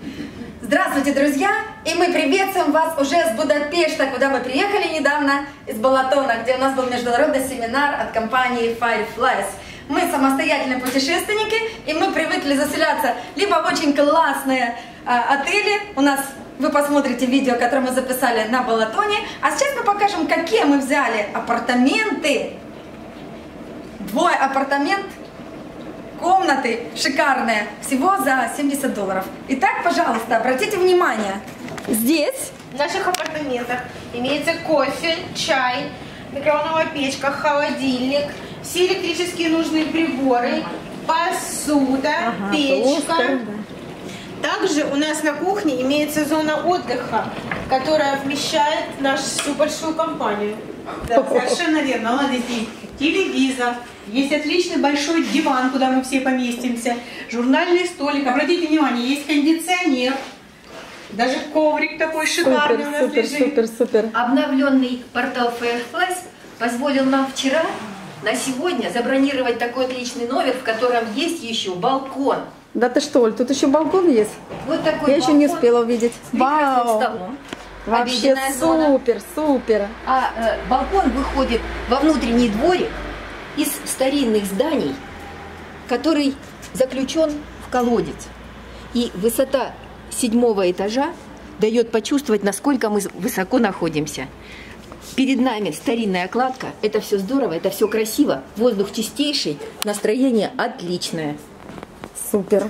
Здравствуйте, друзья! И мы приветствуем вас уже с Будапешта, куда мы приехали недавно, из Балатона, где у нас был международный семинар от компании Fireflies. Мы самостоятельные путешественники, и мы привыкли заселяться либо в очень классные отели. У нас, вы посмотрите видео, которое мы записали на Балатоне. А сейчас мы покажем, какие мы взяли апартаменты. Двое апартамент, комнаты шикарные, всего за $70. Итак, пожалуйста, обратите внимание. Здесь в наших апартаментах имеется кофе, чай, микроволновая печка, холодильник, все электрические нужные приборы, посуда, печка. Тостер, да. Также у нас на кухне имеется зона отдыха, которая вмещает нашу всю большую компанию. Да, совершенно верно. У нас здесь есть телевизор, есть отличный большой диван, куда мы все поместимся, журнальный столик. Обратите внимание, есть кондиционер, даже коврик такой шикарный у нас лежит. Супер. Обновленный портал Fireflies позволил нам вчера на сегодня забронировать такой отличный номер, в котором есть еще балкон. Да ты что, Оль, тут еще балкон есть? Вот такой Я балкон. еще не успела увидеть. Вау! Вообще супер. Балкон выходит во внутренний дворик из старинных зданий, который заключен в колодец. И высота 7-го этажа дает почувствовать, насколько мы высоко находимся. Перед нами старинная кладка. Это все здорово, это все красиво. Воздух чистейший, настроение отличное. Супер.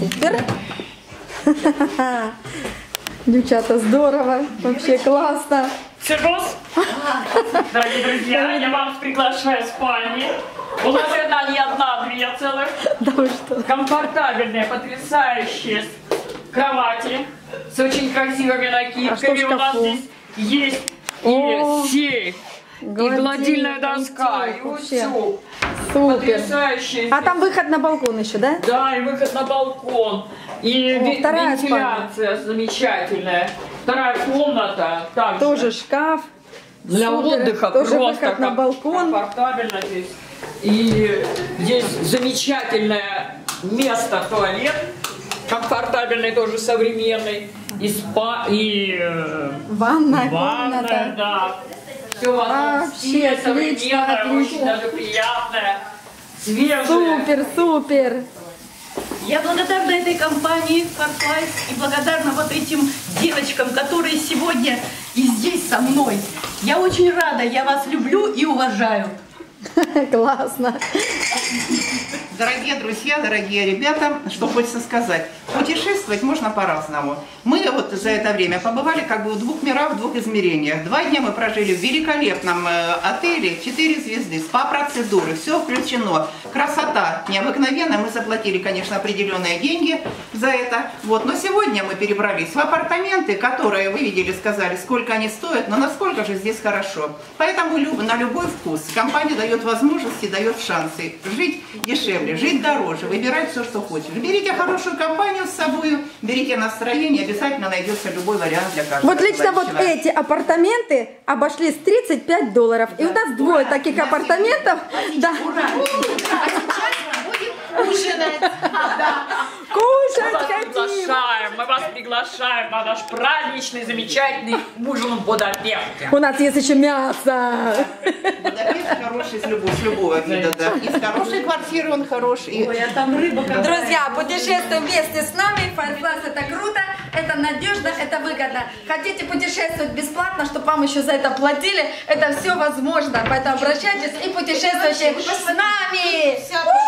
Девчата, здорово, вообще классно. Сервис? Дорогие друзья, я вас приглашаю в спальни. У нас не одна, две целых. Да вы что? Комфортабельные, потрясающие кровати с очень красивыми накидками. У нас здесь есть и сейф, и гладильная доска, и утюг. Супер. Потрясающие. А там выход на балкон еще, да? Да, и выход на балкон. И вентиляция замечательная. Вторая комната. Также. Тоже шкаф. Для отдыха тоже просто выход на балкон. Комфортабельно здесь. И здесь замечательное место, туалет. Комфортабельный, тоже современный. И спа, и ванная комната. Да. Все у вас вообще современное, очень даже приятное, свежее. Супер. Я благодарна этой компании Fireflies и благодарна вот этим девочкам, которые сегодня и здесь со мной. Я очень рада, я вас люблю и уважаю. Классно. Дорогие друзья, дорогие ребята, что хочется сказать. Путешествовать можно по-разному. Мы вот за это время побывали как бы в двух мирах, в двух измерениях. 2 дня мы прожили в великолепном отеле, 4 звезды, спа-процедуры, все включено. Красота необыкновенная. Мы заплатили, конечно, определенные деньги за это. Вот. Но сегодня мы перебрались в апартаменты, которые, вы видели, сказали, сколько они стоят, но насколько же здесь хорошо. Поэтому на любой вкус компания дает возможности, дает шансы жить дешевле, жить дороже, выбирать все, что хочешь. Берите хорошую компанию с собой, берите настроение, обязательно найдется любой вариант для каждого. Вот лично вот эти апартаменты обошлись $35. И у нас двое таких апартаментов. Да. Ужинать. Кушать хотим. Мы вас приглашаем на наш праздничный, замечательный ужин в Будапеште. У нас есть еще мясо. Будапешт хороший с любого вида, да. И с хорошей квартиры он хороший. Ой, а там рыба. Друзья, путешествуем вместе с нами. Fireflies — это круто, это надежно, это выгодно. Хотите путешествовать бесплатно, чтобы вам еще за это платили? Это все возможно. Поэтому обращайтесь и путешествуйте с нами.